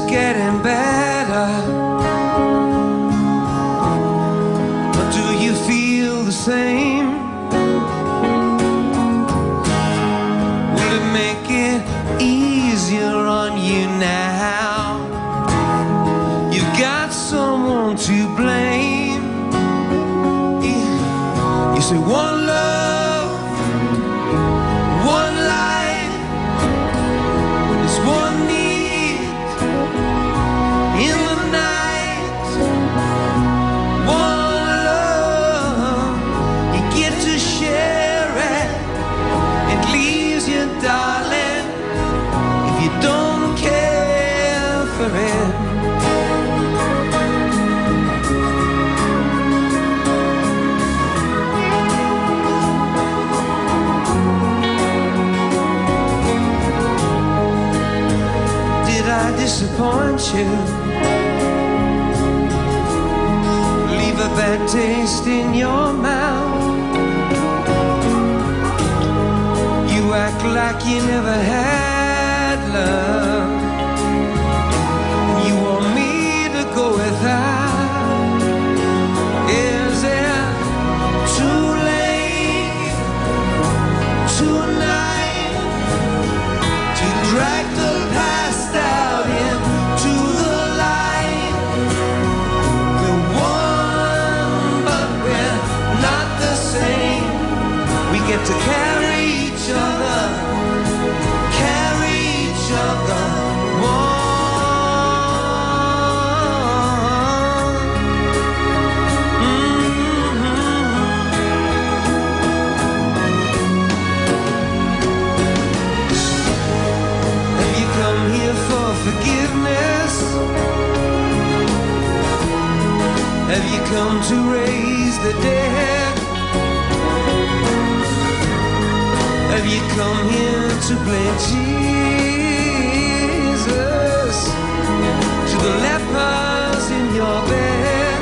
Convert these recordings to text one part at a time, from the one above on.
getting better. But do you feel the same? Will it make it easier on you now? You've got someone to blame. You say one love, one life, there's one need in the night. One love, you get to share it. It leaves you, darling, if you don't care for it. Disappoint you, leave a bad taste in your mouth. You act like you never had love. You want me to go without. Is it too late tonight to drag the past out into the light? We're one, but we're not the same. We get to carry each other, carry each other. Forgiveness? Have you come to raise the dead? Have you come here to play Jesus to the lepers in your bed?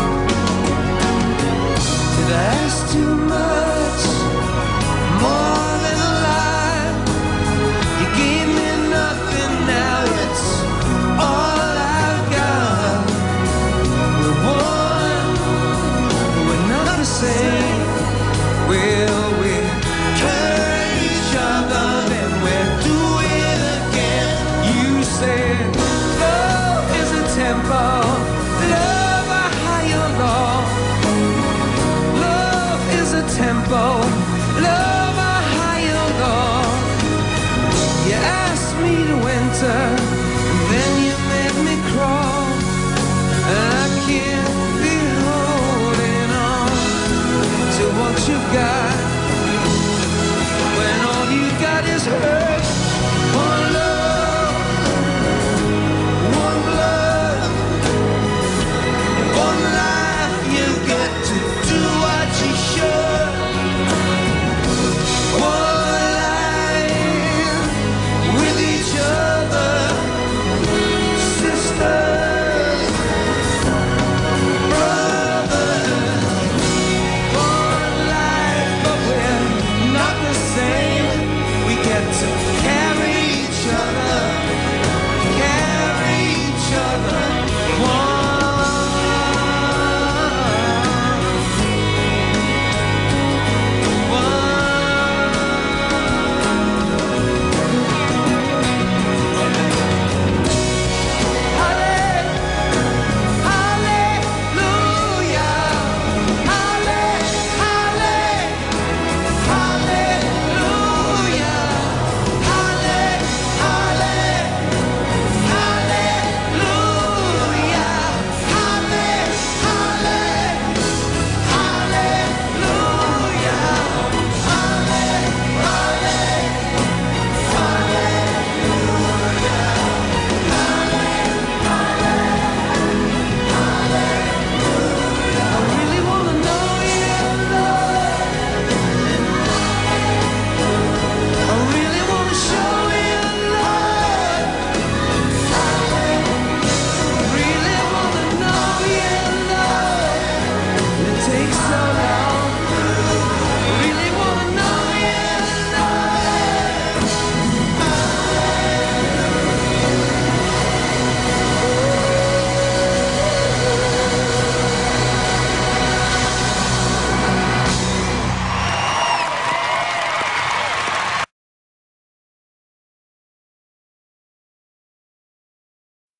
Did I ask too much? More than a lie? You gave me nothing, now it's all I've got. We're one, but we're not the same. Well, we carry each other and we're doing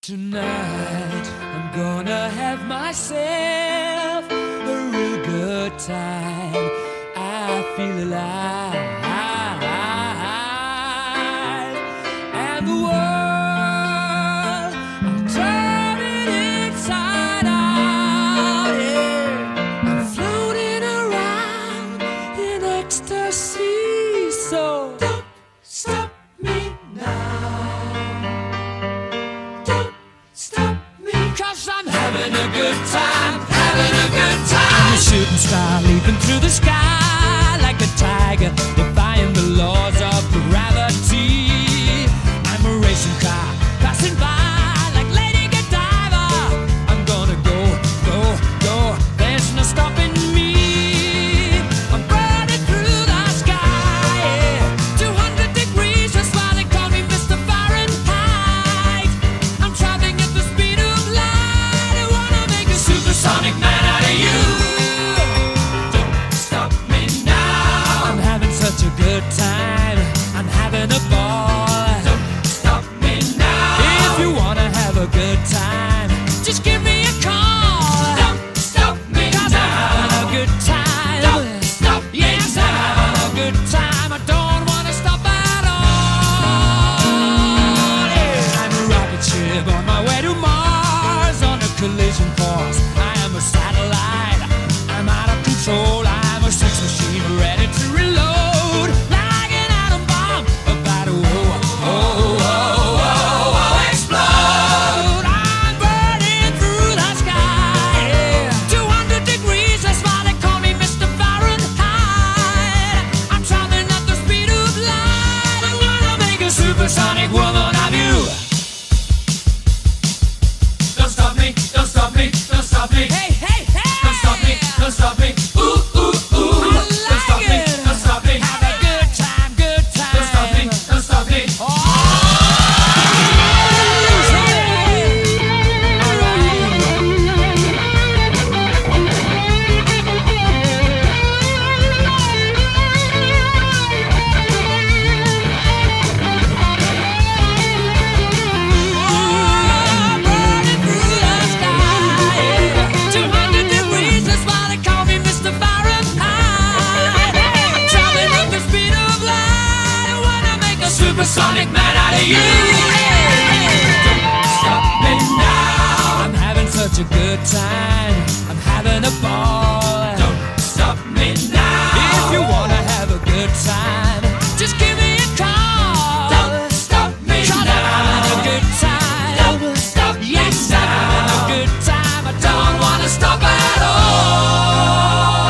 Tonight I'm gonna have myself a real good time. I feel alive, and the world I'm turning inside out. Yeah, I'm floating around in ecstasy. So don't stop me now. I'm having a good time, having a good time. I'm a shooting star leaping through the sky like a tiger, defying the laws of gravity. I'm a racing car passing by like Lady Godiva. I'm gonna go, go, go. There's no stopping me. I'm burning through the sky, yeah. 200 degrees, that's why they call me Mr. Fahrenheit. I'm traveling at the speed of light. Supersonic man out of you. Don't stop me now. I'm having such a good time. I'm having a ball. Don't stop me now. If you wanna have a good time, just give me a call. Don't stop me 'cause now. I'm having a good time. Don't stop me yes, now. I'm having a good time. I don't wanna stop at all. Yeah. I'm a rocket ship on my way to Mars on a collision course. A satellite, I'm out of control. I'm a sex machine ready to reload, like an atom bomb about to explode. I'm burning through the sky, yeah. 200 degrees, that's why they call me Mr. Fahrenheit. I'm traveling at the speed of light. I'm gonna make a supersonic woman of you. Don't stop me, don't stop me, don't stop me. Hey, hey, hey! Don't stop me, don't stop me. Ooh, ooh, ooh. Don't stop me, don't stop me. Have a good time, good time. Don't stop me, don't stop me. Oh! Supersonic man out of you. Don't stop me now. I'm having such a good time. I'm having a ball. Don't stop me now. If you wanna have a good time, just give me a call. Don't stop me now. I'm having a good time. Don't stop me yes, now. I'm having a good time. I don't wanna stop at all.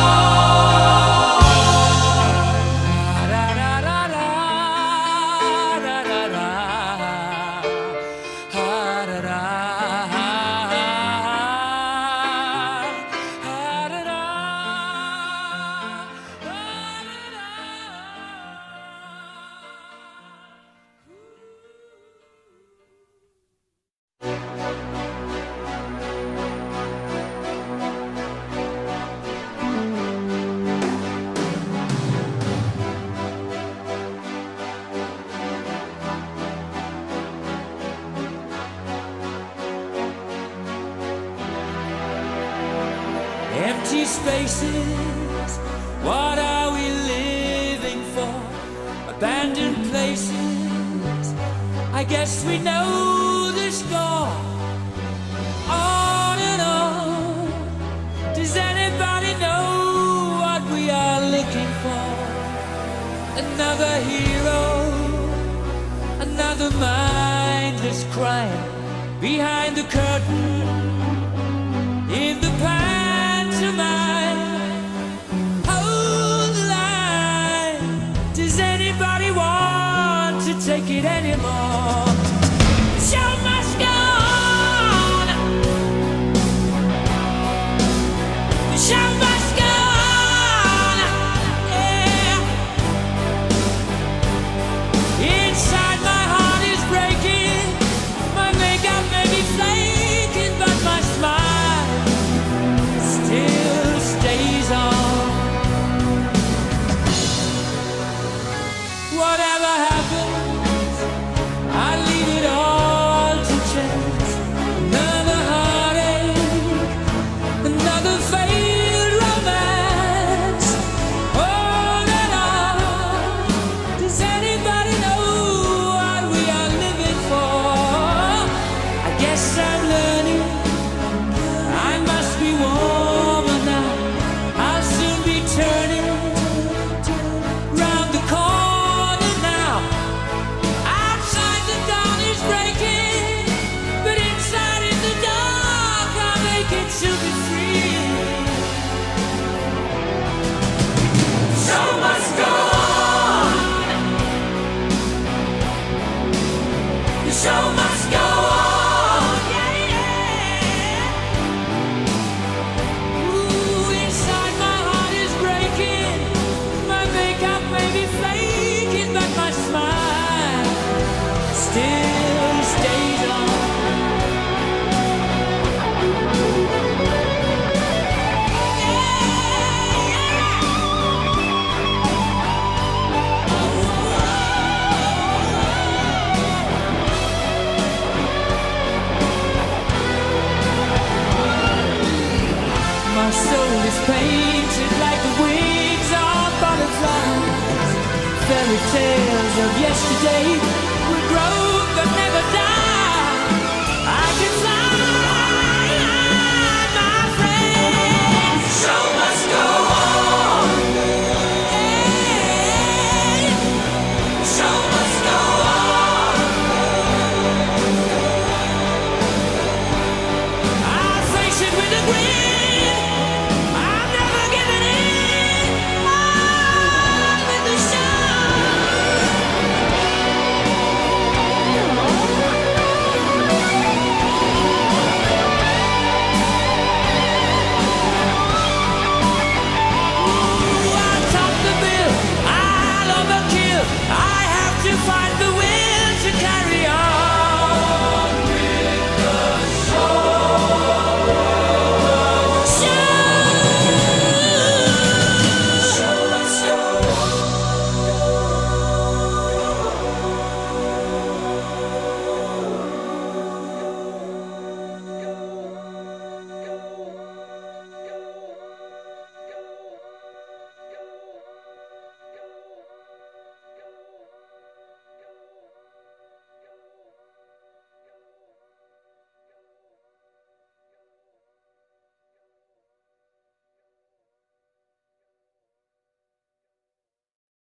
Empty spaces, what are we living for? Abandoned places, I guess we know the score. On and on, does anybody know what we are looking for? Another hero, another mindless crime behind the curtain, in the pantomime. Hold the line. Does anybody want to take it anymore? The show must go on. The show must go on. Yeah. Inside my heart is breaking. My makeup may be flaking, but my smile Yes, I'm learning. I must be warmer now. I'll soon be turning round the corner now. Outside the dawn is breaking, but inside in the dark I'll make it to be free. Show must go on. The show must go on. Still stays on. My soul is painted like the wings of butterflies, fairy tales of yesterday.